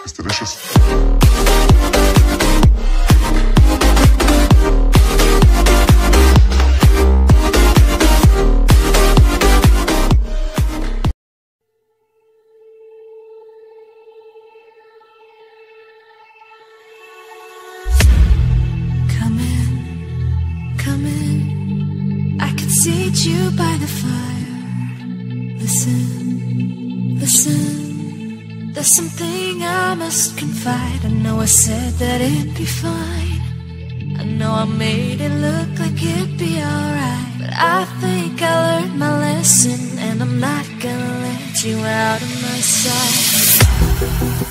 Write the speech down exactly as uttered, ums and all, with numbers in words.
It's delicious. Come in, come in. I can seat you by the fire. Listen, listen. There's something I must confide. I know I said that it'd be fine. I know I made it look like it'd be alright, but I think I learned my lesson, and I'm not gonna let you out of my sight.